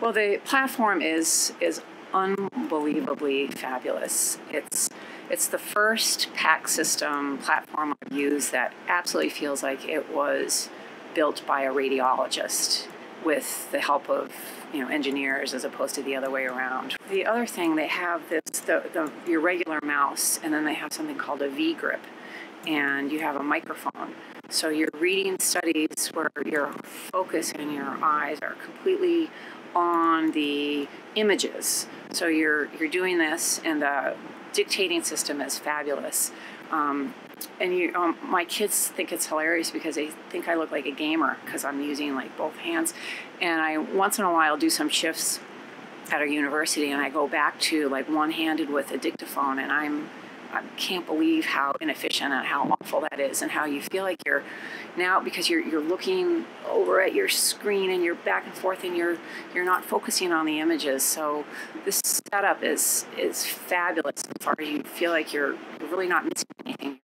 Well, the platform is unbelievably fabulous. It's the first PAC system platform I've used that absolutely feels like it was built by a radiologist with the help of engineers as opposed to the other way around. The other thing, they have your regular mouse, and then they have something called a vGrip, and you have a microphone. So you're reading studies where your focus and your eyes are completely on the images. So you're doing this, and the dictating system is fabulous. My kids think it's hilarious because they think I look like a gamer because I'm using like both hands. And I once in a while do some shifts at our university, and I go back to like one-handed with a dictaphone, and I can't believe how inefficient and how awful that is, and how you feel like you're now, because you're looking over at your screen and you're back and forth, and you're not focusing on the images. So this setup is fabulous as far as you feel like you're really not missing anything.